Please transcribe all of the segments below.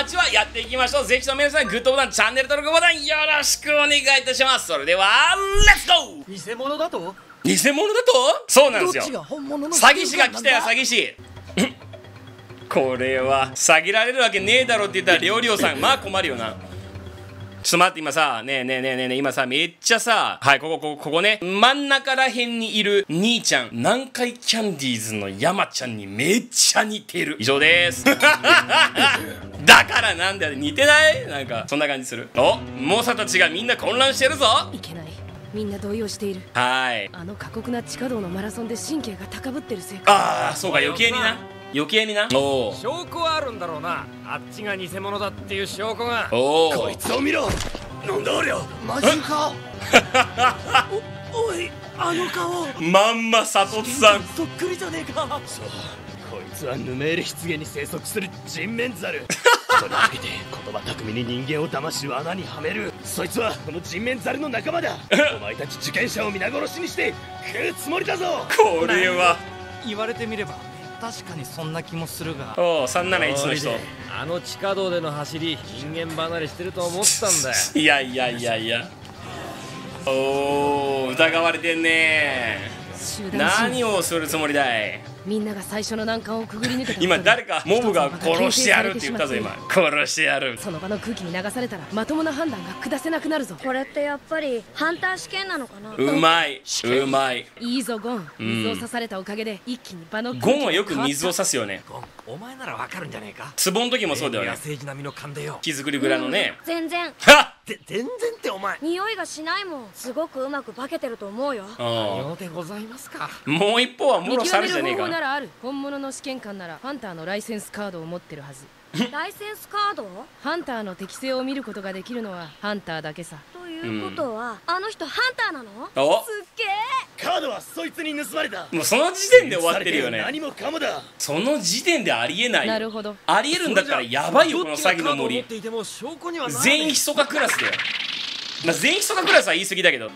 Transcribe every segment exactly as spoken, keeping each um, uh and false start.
ちはやっていきましょう。ぜひとも皆さんグッドボタン、チャンネル登録ボタンよろしくお願いいたします。それではレッツゴー。 偽物だと？ 偽物だと？そうなんですよ。 どっちが本物の詐欺師が来たよ、詐欺師。これは詐欺られるわけねえだろって言ったら料理王さん、まあ困るよな。ちょっと待って、今さ、ねえねえねえねえねえ、今さ、めっちゃさ、はい、ここ、ここ、ここね、真ん中らへんにいる兄ちゃん、南海キャンディーズの山ちゃんにめっちゃ似てる。以上です。だからなんだよ、似てない？なんか、そんな感じする。お、猛者たちがみんな混乱してるぞ。 いけない。みんな動揺している。 はい。 あの過酷な地下道のマラソンで神経が高ぶってるせいか。ああ、そうか、余計にな。余計にな。おお。 証拠はあるんだろうな。あっちが偽物だっていう証拠が。 おお。 こいつを見ろ。なんだありゃ。マジか。お、おい、あの顔。 まんまサトツさん。 そっくりじゃねえか。そう。こいつはヌメール湿原に生息する人面ザル。それを受けて言葉巧みに人間を騙し罠にはめる。そいつはこの人面ザルの仲間だ。お前たち受験者を皆殺しにして食うつもりだぞ。 これは言われてみれば確かにそんな気もするが。 おお、さんなないちの人。 あの地下道での走り、人間離れしてると思ったんだよ。 いやいやいやいや。おお、疑われてんね。何をするつもりだい。 みんなが最初の難関をくぐり抜けた。 今誰かモブが殺してやるって言ったぞ。今殺してやる。 その場の空気に流されたらまともな判断が下せなくなるぞ。 これってやっぱりハンター試験なのかな。 うまいうまい。 いいぞゴン。水を刺されたおかげで一気に場の空気ゴンはよく水を刺すよね。 ゴン、お前ならわかるんじゃねえか。 壺の時もそうだよね。 政治並みの勘でよ。 木作り蔵のね。 全然。 はっ。 ぜ全然ってお前。 匂いがしないもん。すごくうまく化けてると思うよ。 ようでございますか。 もう一方はもろ猿じゃねえか。 見極める方法ならある。本物の試験官ならハンターのライセンスカードを持ってるはず。 ライセンスカード？ ハンターの適性を見ることができるのはハンターだけさ。 ということは、うん、あの人ハンターなの？ おすっげえ。 カードはそいつに盗まれた。 もうその時点で終わってるよね。 何もかもだ。 その時点でありえない。 なるほど。 ありえるんだったらやばいよこの詐欺の森。全員ヒソカクラスだよ。まあ全員ヒソカクラスは言い過ぎだけど。こ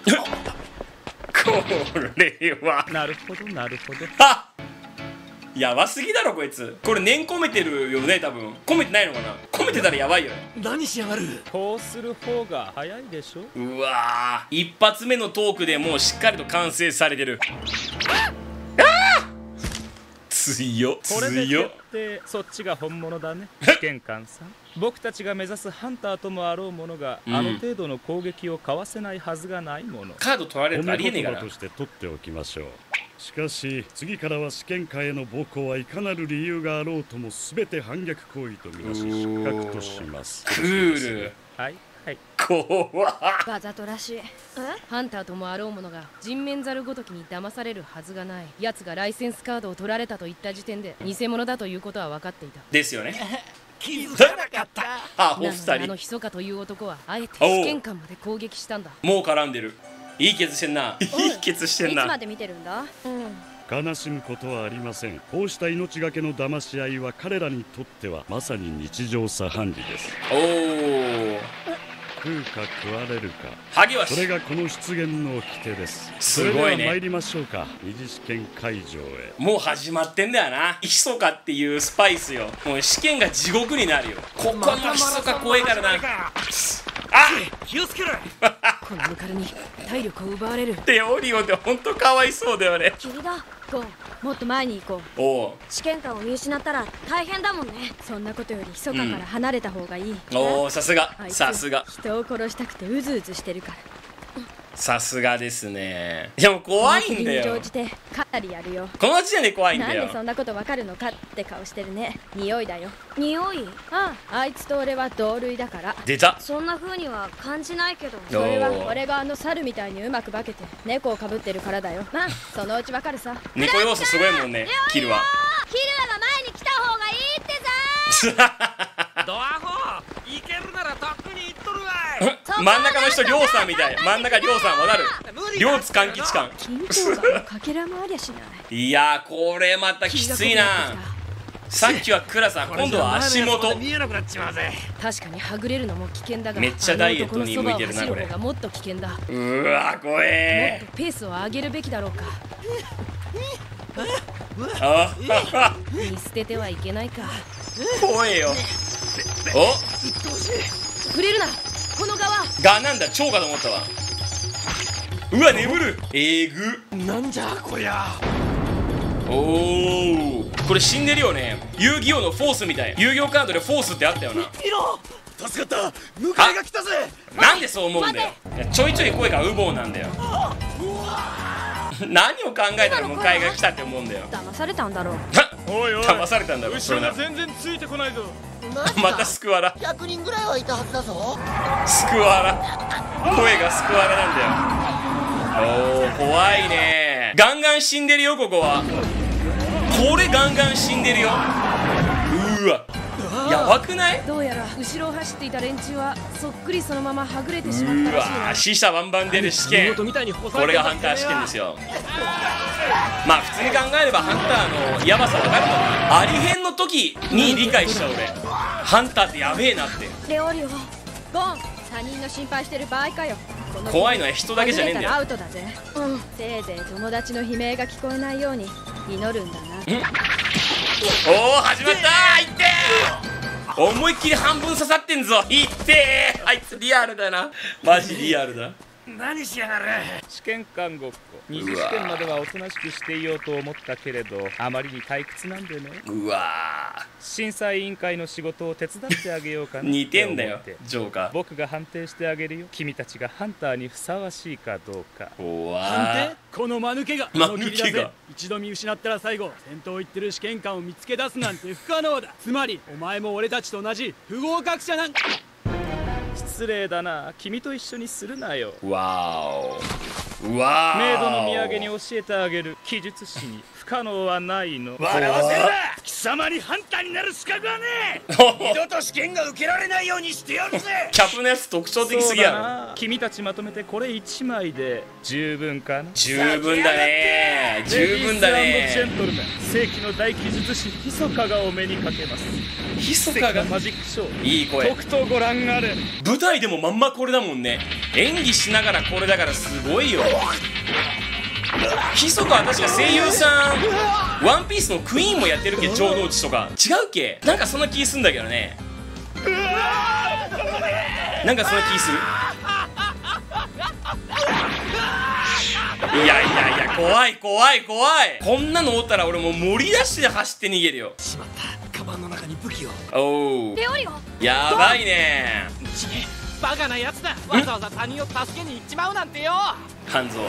れはなるほどなるほど。 はっ、やばすぎだろこいつ。これ念込めてるよね。多分込めてないのかな。込めてたらやばいよ。 何しやがる。 こうする方が早いでしょ。 うわー、一発目のトークでもうしっかりと完成されてる。ああ強っこれで強っ。 決定。そっちが本物だね試験官さん。僕たちが目指すハンターともあろうものが、うん、あの程度の攻撃をかわせないはずがないもの。 カード取られるとありえねえから。 として取っておきましょう。しかし次からは試験官への暴行はいかなる理由があろうとも全て反逆行為とみなし失格とします。 クール。 はいはい。 怖っ。 わざとらしい。え？ ハンターともあろうものが人面ザルごときに騙されるはずがない。奴がライセンスカードを取られたと言った時点で偽物だということは分かっていた。 ですよね。 気づかなかった。 あ、お二人。 あのヒソカという男はあえて試験官まで攻撃したんだ。 もう絡んでる。いいケツしてんな。いいケツしてんな。 いつまで見てるんだ？うん。 悲しむことはありません。こうした命がけの騙し合いは彼らにとってはまさに日常茶飯事です。 おお。 食うか食われるか。 ハゲはそれがこの出現の掟です。 すごいね。 それでは参りましょうか。二次試験会場へ。 もう始まってんだよな。ヒソカっていうスパイスよ。もう試験が地獄になるよ。ここのヒソカ怖いからな。あ、 気をつけろ。 このムカルに体力を奪われる。 テオリオって本当かわいそうだよね。 君だ。ゴー、もっと前に行こう。おう。 試験官を見失ったら大変だもんね。 そんなことよりヒソカから離れた方がいい。 うん、おお、さすがさすが。 人を殺したくてうずうずしてるから。 さすがですね。でも怖いんだよ。 乗じてかなりやるよ。 この時点で怖いんだよ。 なんでそんなことわかるのかって顔してるね。匂いだよ。 匂い？ ああ、あいつと俺は同類だから。 出た。 そんな風には感じないけど。 それは俺があの猿みたいにうまく化けて猫をかぶってるからだよ。まあそのうちわかるさ。 猫要素すごいもんね。キルは。 キルアが前に来た方がいいってさ。 ドアホー、行けるならとっくに行っとるわい。 真ん中の人りょうさんみたい。真ん中りょうさんわかる。両津勘吉感。 金庫がかけらもありゃしない。 いやーこれまたきついな。さっきはクラさん、今度は足元。 見えなくなっちまうぜ。 確かにはぐれるのも危険だが、 めっちゃダイエットに向いてるなこれ。 もっと危険だ。 うわ怖え。 もっとペースを上げるべきだろうか。 あ見捨ててはいけないか。 怖えよ。 お触れるな、この側。 がなんだ、蝶かと思ったわ。うわ、眠る。えぐ。 なんじゃこりゃ。 おお、これ死んでるよね。遊戯王のフォースみたい。遊戯王カードでフォースってあったよな。 見ろ、助かった。迎えが来たぜ。 なんでそう思うんだよ。いや、ちょいちょい声がウボウなんだよ。何を考えたら迎えが来たって思うんだよ。 騙されたんだろう。 おいおい、 騙されたんだろ。それな。 全然ついてこないぞ。 またスクワラ。 ひゃくにんぐらいはいたはずだぞ。 スクワラ。声がスクワラなんだよ。おー、怖いね。ガンガン死んでるよ、ここは。これガンガン死んでるよ。うーわ、やばくない？ どうやら後ろを走っていた連中はそっくりそのままはぐれてしまうったらしいな。 わ、死者バンバン出る試験。これがハンター試験ですよ。まあ普通に考えればハンターのやばさわかるのに、ありへんの時に理解した俺。ハンターってやべえなって。 レオリオ、ゴン、他人の心配してる場合かよ。 怖いのは人だけじゃねえんだよ。 アウトだぜ。うん、せいぜい友達の悲鳴が聞こえないように祈るんだな。 おお、始まったー。いってー、思いっきり半分刺さってんぞ。いってー、あいつリアルだな。マジリアルだ。 何しやがる。 試験官ごっこ、二次試験まではおとなしくしていようと思ったけれど、あまりに退屈なんでね。 うわー、 審査委員会の仕事を手伝ってあげようかな。 似てんだよジョーカー。 僕が判定してあげるよ。君たちがハンターにふさわしいかどうか。 怖判定？この間抜けが間抜けが一度見失ったら最後、先頭行ってる試験官を見つけ出すなんて不可能だ。つまりお前も俺たちと同じ不合格者なん。 失礼だな、君と一緒にするなよ。 わーお、うわー、 メイドの土産に教えてあげる。記述師に不可能はないの。 笑わせるな。貴様にハンターになる資格はねえ。二度と試験が受けられないようにしてやるぜ。 キャップのやつ特徴的すぎやろ。 君たちまとめてこれいちまいで十分かな。 十分だねー、十分だねー。ジェントルメン、世紀の大記述師ヒソカがお目にかけます。 ヒソカがマジックショー、 いい声。 とくとご覧あれ。 舞台でもまんまこれだもんね。演技しながらこれだからすごいよ。ヒソカは確か声優さん、ワンピースのクイーンもやってるっけ、城之内とか。違うっけ、なんかそんな気すんだけどね。なんかそんな気する。いやいやいや、怖い怖い怖い。こんなのおったら俺もう盛り出して走って逃げるよ。 しまった、カバンの中に武器を。 おお、 レオリオ、 やばいね。 ちげ、バカなやつだ。わざわざ他人を助けに行っちまうなんてよ。 半蔵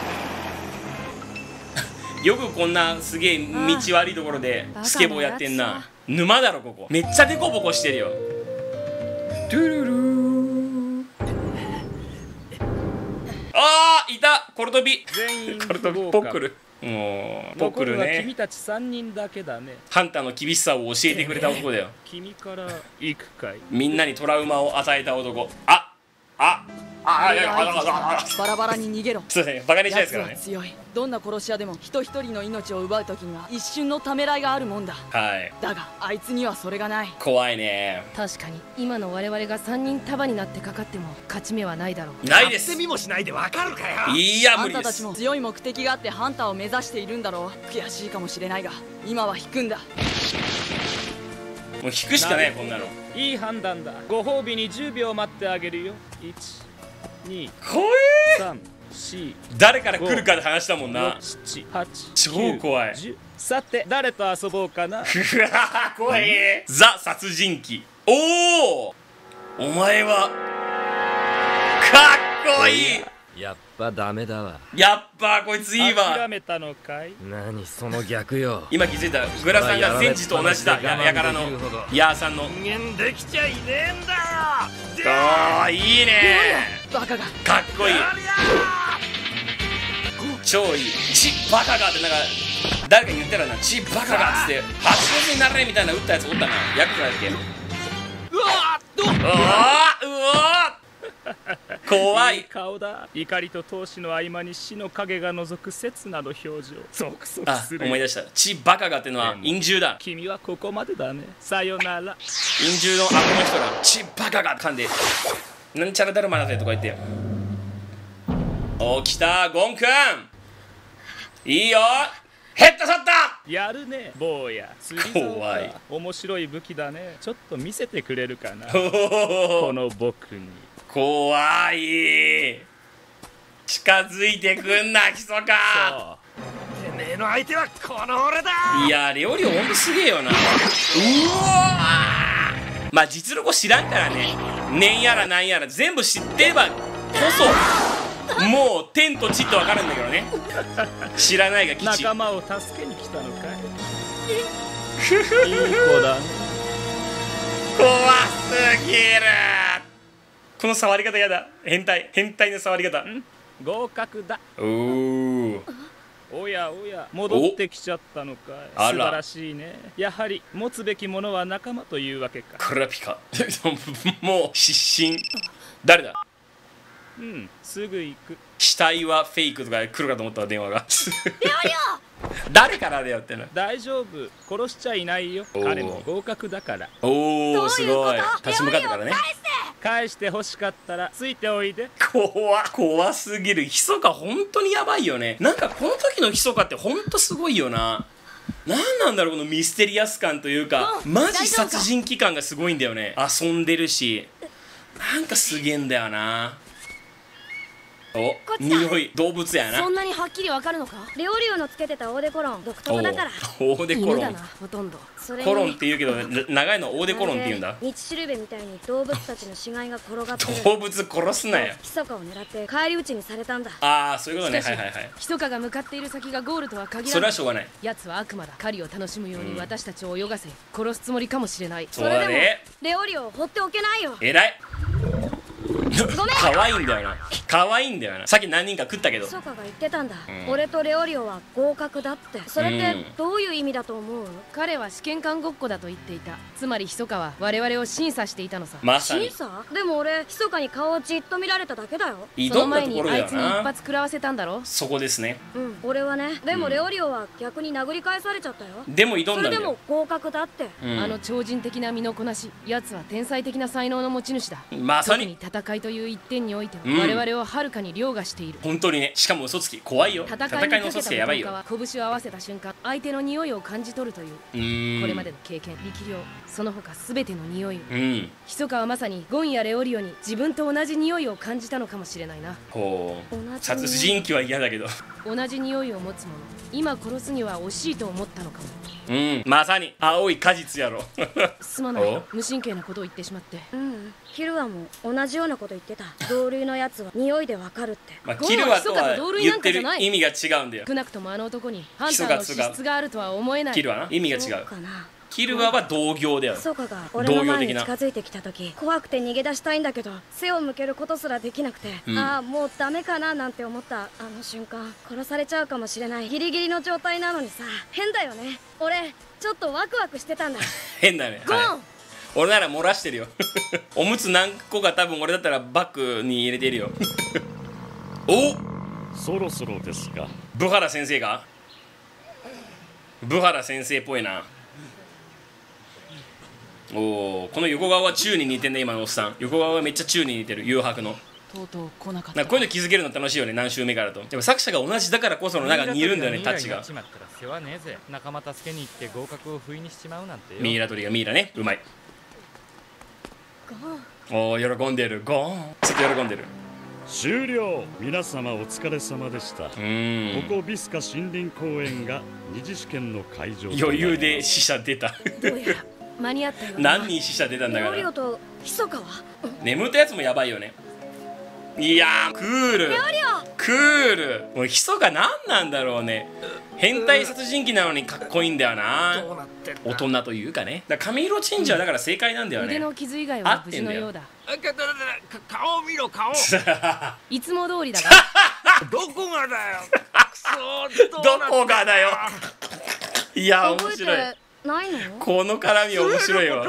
よくこんなすげえ道悪いところでスケボーやってんな。沼だろここ。めっちゃデコボコしてるよ。トゥルルー、あー、いた、コルトビ。 全員コルトビポックル。もうポックルね。 君たちさんにんだけだね。 ハンターの厳しさを教えてくれた男だよ。 君から行くかい。 みんなにトラウマを与えた男。ああああ、いやいや、あらあらあら、 バラバラに逃げろ。 そうですね、バカにしないですからね。 奴は強い。どんな殺し屋でも人一人の命を奪う時には一瞬のためらいがあるもんだ。 はい。 だがあいつにはそれがない。 怖いね。 確かに今の我々がさんにん束になってかかっても勝ち目はないだろう。 ないです。 見もしないでわかるかよ。 いや、無理あんたたちです。 も強い目的があってハンターを目指しているんだろう。悔しいかもしれないが今は引くんだ。 もう引くしかない、こんなの。 いい判断だ。ご褒美にじゅうびょう待ってあげるよ。いち、に、 怖え。 さん、し、 誰から来るかで話したもんな。 ろく、はち、 超怖い。 じゅう。さて誰と遊ぼうかな。 怖い。ザ殺人鬼。おお、お前はかっこいい。 やっぱダメだわ。 やっぱこいついいわ。 諦めたのかい。 何その逆よ。 今気づいた。グラさんが戦時と同じだ。ややからのヤーさんの。 人間できちゃいねえんだよ。 ああ、いいね。 バカがかっこいい。超いい。チバカがってなんか誰かに言ったらな、チバカがっつって発熱になれみたいな打ったやつおったな。ヤクザだっけ。 うわー、どう。 うわー、うわー。怖い。 いい顔だ。怒りと闘志の合間に死の影が覗く刹那の表情。ゾクゾクあ、 する。 思い出した。チバカがってのは陰獣だ。 君はここまでだね。さよなら。 陰獣の悪の人がチバカが噛んでなんちゃらだるまだぜとか言って。お、来たゴンくん、いいよ。 ヘッドショット。 やるね坊や。釣り竿怖い。 か面白い武器だね。ちょっと見せてくれるかな。 おーこの僕に。 怖い。近づいてくんなヒソカ。 てめえの相手はこの俺だ。 いやレオリオほんとすげえよな。うわまあ実力を知らんからね。ねんやらなんやら全部知ってればこそもう天と地と分かるんだけどね。知らないが吉。 仲間を助けに来たのかい。いい子だね。 怖すぎる。この触り方やだ。変態変態の触り方。 合格だ。 おお。 おやおや戻ってきちゃったのかい。 あら素晴らしいね。やはり持つべきものは仲間というわけか。 これはピカ。もう失神。誰だ。 うん、すぐ行く。 死体はフェイクとか来るかと思ったわ電話が。誰からだよってな。 大丈夫、殺しちゃいないよ。彼も合格だから。 おおすごい。立ち向かってからね。 返して欲しかったらついておいで。 怖怖すぎる。ヒソカ本当にやばいよね。なんかこの時のヒソカって本当すごいよな。なんなんだろうこのミステリアス感というか、マジ殺人鬼感がすごいんだよね。遊んでるしなんかすげえんだよな。お匂い動物やな。 そんなにはっきりわかるのか。 レオリオのつけてたオーデコロン独特だから。 オーデコロン犬だなほとんど。 コロンって言うけど長いのオーデコロンって言うんだ。 道しるべみたいに動物たちの死骸が転がってる。 動物殺すなよ。 ヒソカを狙って返り討ちにされたんだ。 ああそういうことね。 しかしはいはいはい。 ヒソカが向かっている先がゴールとは限らない。 それはしょうがない。 奴は悪魔だ。狩りを楽しむように私たちを泳がせ殺すつもりかもしれない。 そうだね。 レオリオを放っておけないよ。 えらい。可愛いんだよな。可愛いんだよな。さっき何人か食ったけど。 ヒソカが言ってたんだ、 うん、 俺とレオリオは合格だって。それってどういう意味だと思う？ 彼は試験官ごっこだと言っていた。つまりヒソカは我々を審査していたのさ。 まさに審査？でも俺ヒソカに顔をじっと見られただけだよ。 その前に挑んだところだよな。 あいつに一発食らわせたんだろ。 そこですね。 うん俺はね。でもレオリオは逆に殴り返されちゃったよ。 でも挑んだんだよ。 それでも合格だって、 うん、あの超人的な身のこなし。奴は天才的な才能の持ち主だ。 まさに。 特に戦いという一点においては、うん、我々をはるかに凌駕している。 本当にね。しかも嘘つき怖いよ。 戦いの嘘つきやばいよ。拳を合わせた瞬間相手の匂いを感じ取るという。うーんこれまでの経験力量その他全ての匂いを。うん。ヒソカはまさにゴンやレオリオに自分と同じ匂いを感じたのかもしれないな。ほう。 殺人鬼は嫌だけど。 同じ匂いを持つ者。今殺すには惜しいと思ったのかも。 うんまさに青い果実やろ。 すまない無神経なことを言ってしまって。 うんキルアも同じようなこと言ってた。同類のやつは匂いでわかるって。 まあキルアとは言ってる意味が違うんだよ。 少なくともあの男にハンターの資質があるとは思えない。 キルアな意味が違う。キルアは同業だよ。 そうかが俺の前に近づいてきた時怖くて逃げ出したいんだけど背を向けることすらできなくて、うん、ああもうダメかななんて思ったあの瞬間。殺されちゃうかもしれないギリギリの状態なのにさ。変だよね。俺ちょっとワクワクしてたんだ。 変だね。ゴン、はい、俺なら漏らしてるよ。おむつ何個か多分俺だったらバッグに入れてるよ。おそろそろですか。 ブハラ先生がブハラ先生っぽいな。おおこの横顔は宙に似てんね今のおっさん。横顔がめっちゃ宙に似てる誘白の。 とうとう来なかった。 なんかこういうの気づけるの楽しいよね何週目からと。でも作者が同じだからこそのなんか似るんだよねタッチが。 世話ねえぜ。仲間助けに行って合格を不意にしちまうなんてよ。 ミイラ取りがミイラねうまい。おお喜んでるゴーンちょっと喜んでる。 終了。皆様お疲れ様でした。うんここビスカ森林公園が二次試験の会場。 余裕で死者出た。 どうやら間に合ったよ。 何人死者出たんだから。 レオリオとヒソカは眠ったやつもやばいよね。いやークールクール。もうヒソカ何なんだろうね。変態殺人鬼なのにかっこいいんだよな。大人というかね。だから髪色チェンジはだから正解なんだよね。 腕の傷以外は無事のようだ。 顔見ろ顔。 いつも通りだが。 どこがだよ。 どこがだよ。いや面白い。 ないの？ この絡み面白いわ。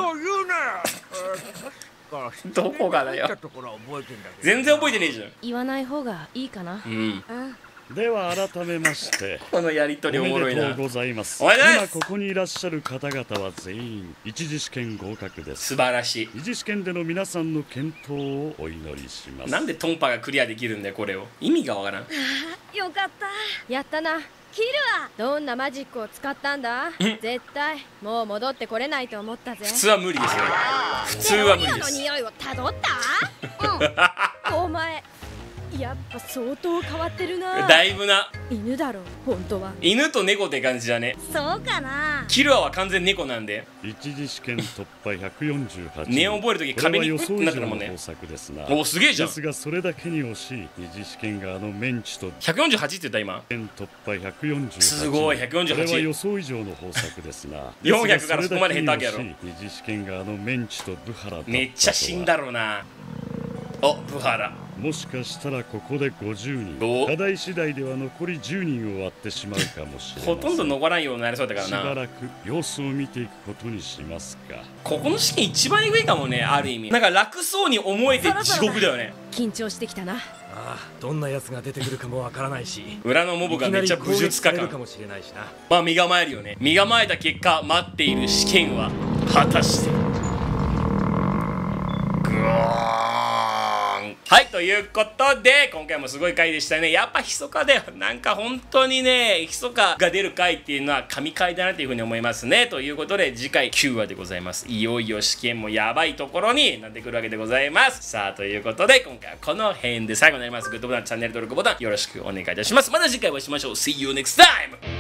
どこがだよ。全然覚えてねえじゃん。 言わない方がいいかな。うん。 では改めましてこのやりとりおもろいな。 おめでとうございます。 おめでとうございます。 今ここにいらっしゃる方々は全員一次試験合格です。 素晴らしい。 二次試験での皆さんの健闘をお祈りします。 なんでトンパがクリアできるんだよこれを。意味がわからん。 よかった。 やったな。 キルはどんなマジックを使ったんだ？絶対もう戻ってこれないと思ったぜ。 普通は無理ですよ。普通は無理です。 の匂いをたどった？うん。お前やっぱ相当変わってるな。 だいぶな。 犬だろ本当は。 犬と猫って感じだね。 そうかな。 キルアは完全猫なんで。 一次試験突破ひゃくよんじゅうはち。 念を覚えるとき壁にフッてなってるもんね。お、すげえじゃん。 ですがそれだけに惜しい。二次試験があのメンチとひゃくよんじゅうはちって言った今。 試験突破ひゃくよんじゅうはち。 すごいひゃくよんじゅうはち。 これは予想以上の豊作ですな。 よんひゃくからそこまで減ったわけやろ。 二次試験があのメンチとブハラだったとは。 めっちゃ死んだろうな。お、ブハラ。 もしかしたらここでごじゅうにん、課題次第では残りじゅうにんを割ってしまうかもしれない。 ほとんど残らんようになりそうだからな。 しばらく様子を見ていくことにしますか。 ここの試験一番えぐいかもね、ある意味。なんか楽そうに思えて地獄だよね。 緊張してきたな。 ああ、どんなやつが出てくるかもわからないし、 裏のモブがめっちゃ武術家感かもしれないしな。 まあ身構えるよね。身構えた結果待っている試験は果たして。グーン。はい、ということで今回もすごい回でしたね。やっぱ密かだよ。なんか本当にね、密かが出る回っていうのは神回だなというふうに思いますね。ということで次回きゅうわでございます。いよいよ試験もやばいところになってくるわけでございます。さあ、ということで今回はこの辺で最後になります。グッドボタン、チャンネル登録ボタンよろしくお願いいたします。また次回お会いしましょう。See you next time!